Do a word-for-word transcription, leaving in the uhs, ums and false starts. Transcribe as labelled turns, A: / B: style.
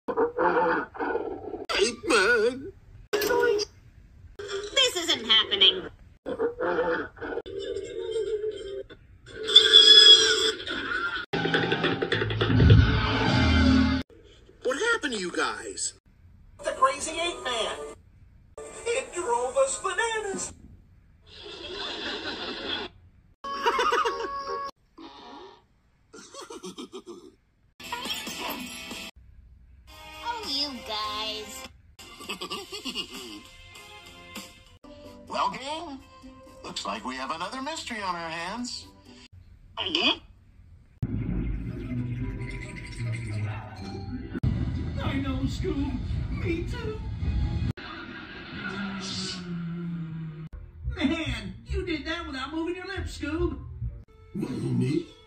A: Man.
B: This isn't happening.
A: What happened to you guys?
C: The crazy ape man. It drove us bananas.
B: Oh, you guys.
D: Well, gang, looks like we have another mystery on our hands.
C: I know, Scoob. Me too. Man, you did that without moving your lips, Scoob.
A: Me?